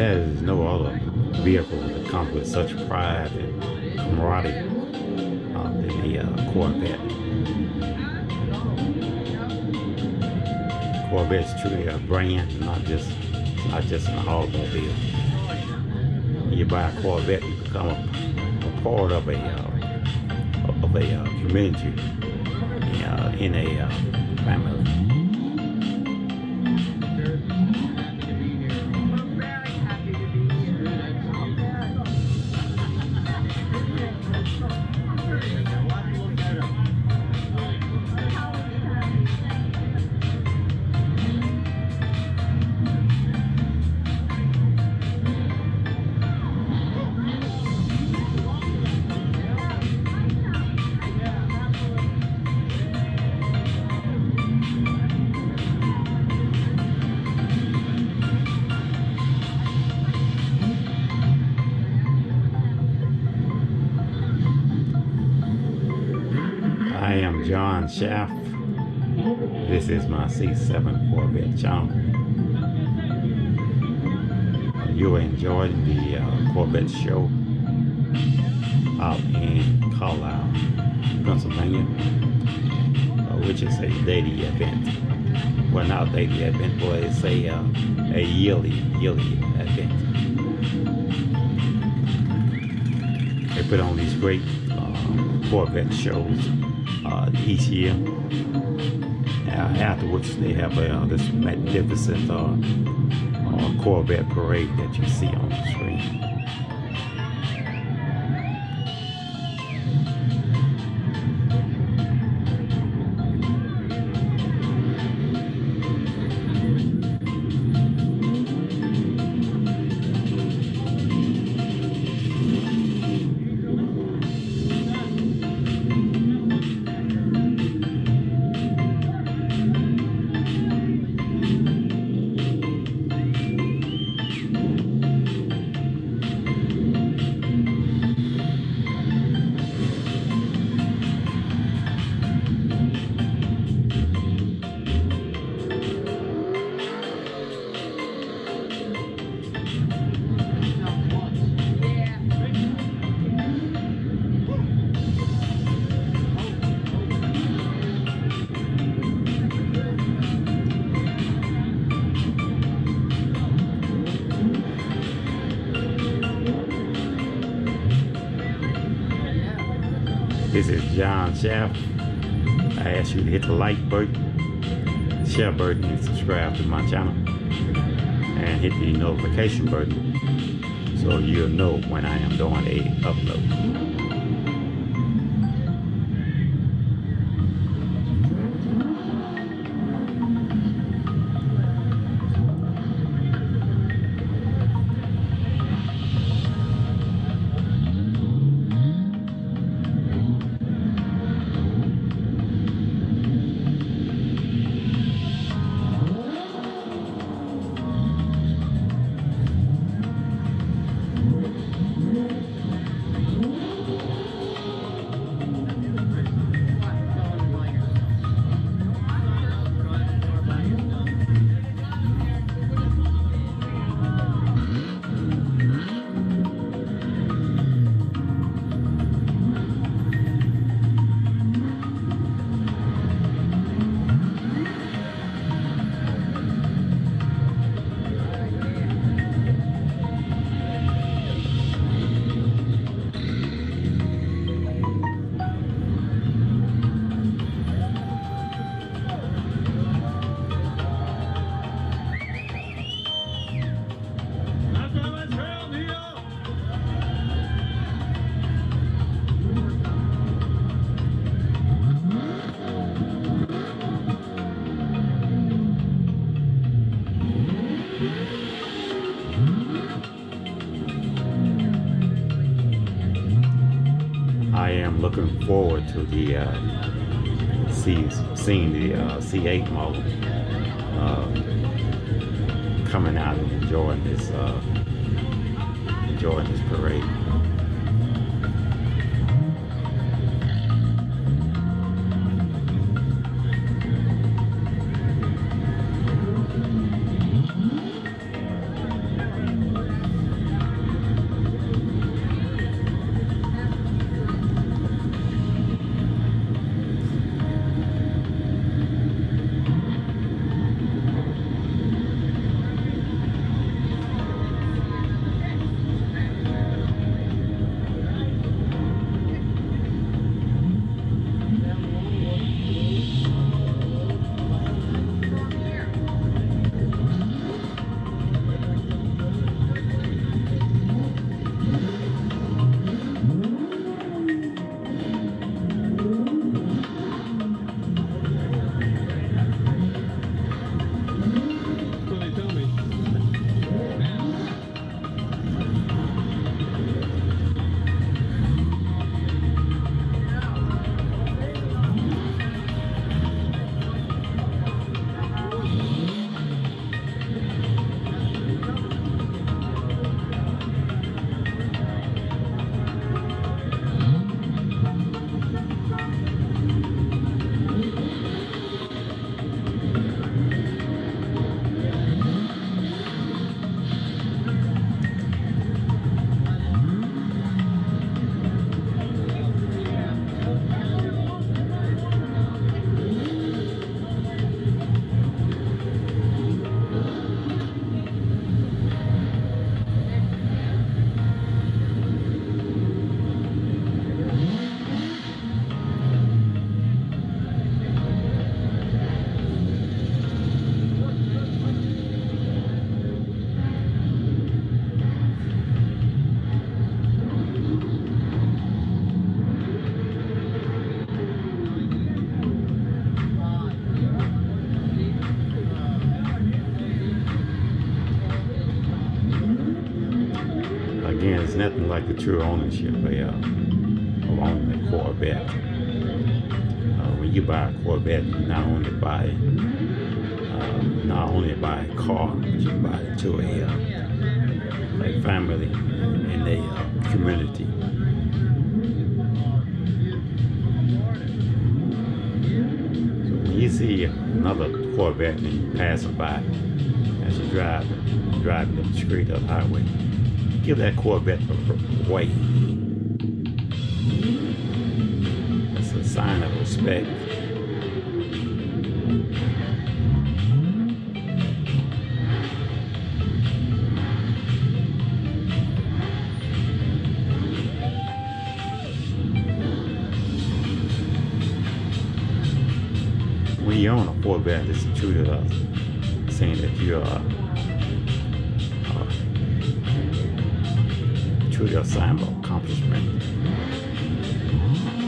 There is no other vehicle that comes with such pride and camaraderie than the Corvette. Corvette's truly a brand, not just an automobile. When you buy a Corvette, you become a part of a community, in a family. I am John Schaff. This is my C7 Corvette channel. You are enjoying the Corvette show out in Carlisle, Pennsylvania, which is a daily event. Well, not a daily event, but it's a yearly event. They put on these great Corvette shows each year. Afterwards, they have this magnificent Corvette parade that you see on the screen. This is John Schaff. I ask you to hit the like button, share button, and subscribe to my channel. And hit the notification button so you'll know when I am doing a upload. I am looking forward to the seeing the C8 model coming out and enjoying this parade. nothing like the true ownership of owning a Corvette. When you buy a Corvette, you not only buy a car, but you buy it to a family in a community. So when you see another Corvette and you passing by as you driving up the street or the highway, give that Corvette a wave. That's a sign of respect. When you own a Corvette, it's true to us, saying that you are truly a sign of accomplishment.